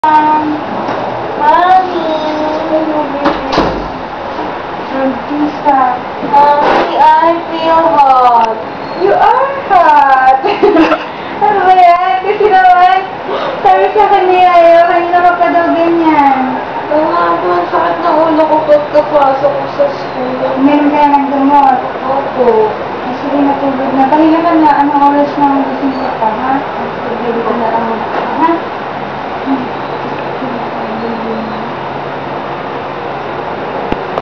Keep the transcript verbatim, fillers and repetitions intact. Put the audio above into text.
Um, Mommy. Artista. Mommy, I feel hot. You are hot. Ano ba yan? Kasi naman, sabi sa akin ni Ayo, kanina ka pa daw ganyan. Oo nga po, ang sakit ng ulo ko pagkapasok ko sa school. Meron kaya ng gamot. Opo. Ay, sige, natulog na. Kanina ka na, anong oras na ang gising